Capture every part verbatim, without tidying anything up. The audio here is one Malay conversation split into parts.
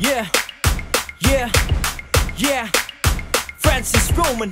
Yeah, yeah, yeah. Francis Roman.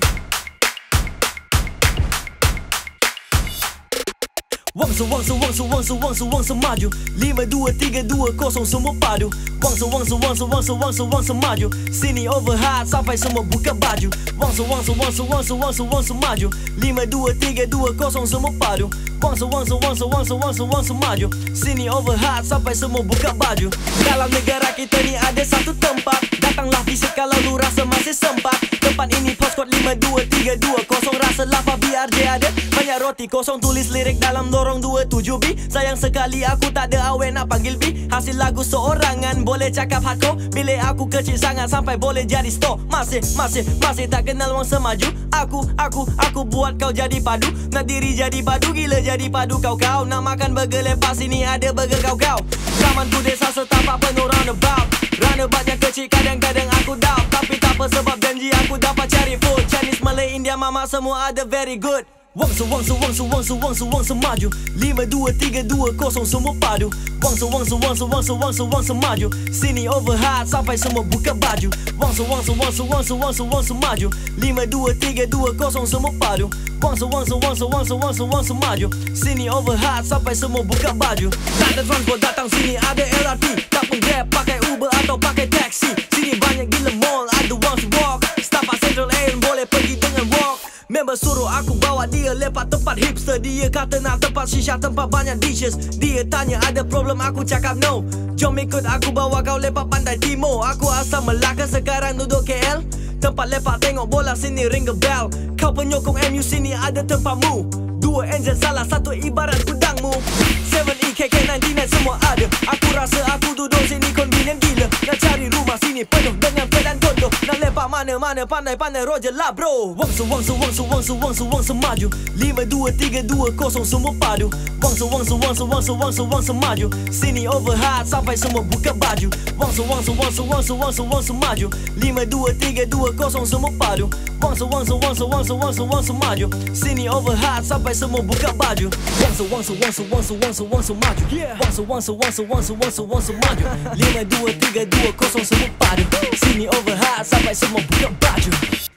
Wangsa, wangsa, wangsa, wangsa, wangsa, wangsa maju. Lima, dua, tiga, dua, kosong semua padu. Wangsa, wangsa, wangsa, wangsa, wangsa, wangsa maju. Sini over hard sampai semua buka baju. Wangsa, wangsa, wangsa, wangsa, wangsa, wangsa maju. Lima, dua, tiga, dua, kosong semua padu. Wangsa, wangsa, wangsa, wangsa, wangsa, wangsa maju. Sini over hard sampai semua buka baju. Dalam negara kita ni ada satu tempat. Datanglah visit kalau lu rasa masih sempat. Tempat ini postcode lima dua tiga dua. Kosong rasa lapar biar je ada banyak roti. Kosong tulis lirik dalam lorong dua tujuh B. Sayang sekali aku tak ada awet nak panggil B. Hasil lagu seorangan boleh cakap hardcore. Bilik aku kecil sangat sampai boleh jadi store. Masih, masih, masih tak kenal wang semaju. Aku, aku, aku buat kau jadi padu. Nak diri jadi padu, gila jadi padu kau-kau. Nak makan burger lepas sini ada burger kau-kau. Zaman tu desa setapak penuh roundabout. Roundabout yang kecil kadang-kadang aku doubt. Tapi tak apa sebab janji aku dapat cari food. Chinese, Malay, India, Mama semua ada very good. Wangsa, wangsa, wangsa, wangsa, wangsa, wangsa maju. Lima, dua, tiga, dua, kosong semua padu. Wangsa, wangsa, wangsa, wangsa, wangsa, wangsa maju. Sini over hard sampai semua buka baju. Wangsa, wangsa, wangsa, wangsa, wangsa, wangsa maju. Lima, dua, tiga, dua, kosong semua padu. Wangsa, wangsa, wangsa, wangsa, wangsa, wangsa maju. Sini over hard sampai semua buka baju. Tak ada transport datang sini ada L R T. Tak pun Grab, pakai Uber atau pakai taxi. Sini banyak gila mall, ada wants walk. Starbucks Central Air boleh pergi dengan walk. Member suruh aku bawa dia lepak tempat hipster. Dia kata nak tempat shisha, tempat banyak dishes. Dia tanya ada problem, aku cakap no. Jom ikut aku bawa kau lepak Pantai Timur. Aku asal Melaka sekarang duduk K L. Tempat lepak tengok bola sini ring a bell. Kau penyokong M U sini ada tempatmu. Dua engine salah satu ibarat gudangmu. seven E K K sembilan sembilan semua ada. Aku rasa aku duduk sini convenient gila. Nak cari rumah sini penuh dengan pedan kondo. Nak lepak mana-mana pandai-pandai Roger lah bro. Wangsa, wangsa, wangsa, wangsa, wangsa, wangsa maju. Lima, dua, tiga, dua, kosong semua padu. Wangsa, wangsa, wangsa, wangsa, wangsa, wangsa maju. Sini over hard sampai semua buka baju. Wangsa, wangsa, wangsa, wangsa, wangsa, wangsa maju. Lima, dua, tiga, dua, kosong semua padu. Wangsa, wangsa, wangsa, wangsa, wangsa, wangsa maju. Sini over hard sampai semua buka baju. Wangsa, wangsa, wangsa, wangsa, wangsa, wangsa maju. Wangsa, wangsa, wangsa, wangsa, wangsa, wangsa maju. Lima, dua, tiga, dua, kosong semua padu. Sini over hard sampai semua buka baju.